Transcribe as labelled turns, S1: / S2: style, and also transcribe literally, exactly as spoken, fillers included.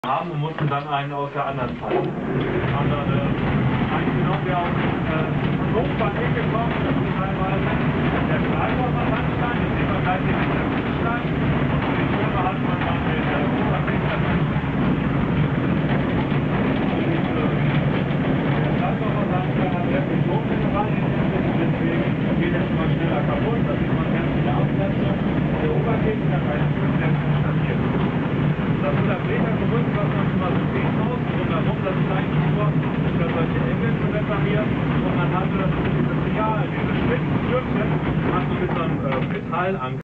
S1: haben und mussten dann einen aus der anderen Zeit. Und dann äh, einen genommen, der aus äh, Hannover hingekommen ist, das ist teilweise der Freiburger Sandstein, den sehen wir gleich hier mit der Sandstein. Und für die Schirme hat man dann den äh, Oberflächen. Der Freiburger Sandstein hat sehr viel Tonmineral in sich, deswegen geht er schon mal schneller kaputt. Da sieht man ganz viele Abgrenzungen. Der Oberflächen hat einen schönen Dämpfen statiert. Das ist das Metergerüst, was man schon mal so sehen muss, drumherum, das ist eigentlich nur für solche Engel zu reparieren. Und man hatte dieses Material, diese spitzen Stückchen, hat so mit so einem äh, Metallanker.